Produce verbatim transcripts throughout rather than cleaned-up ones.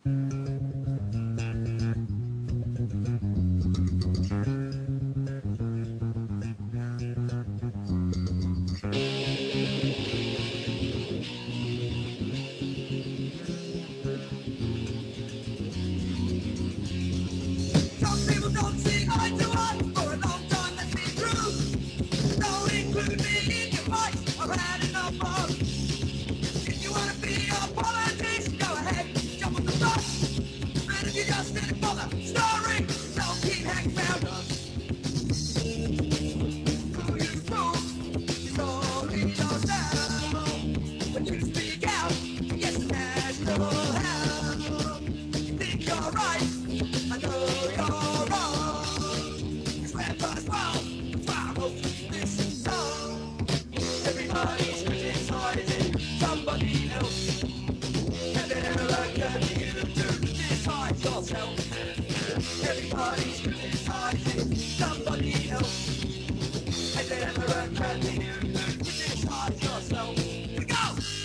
Everybody's criticizing somebody else. Has it ever occurred to you to criticize yourself? Here we go!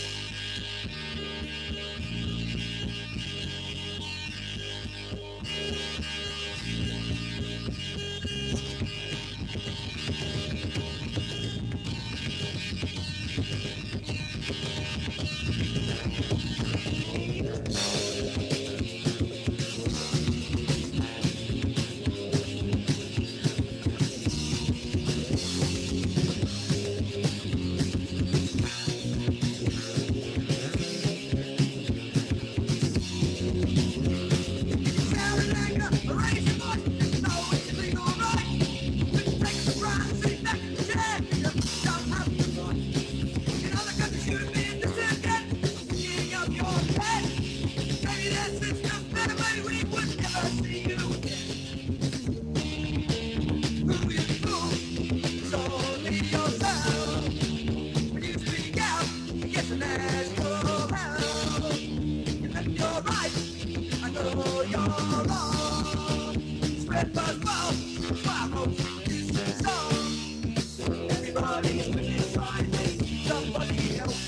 Everybody's criticizing somebody else.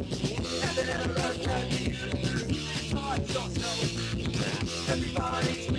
Has it ever occurred to you to criticize yourself? Everybody's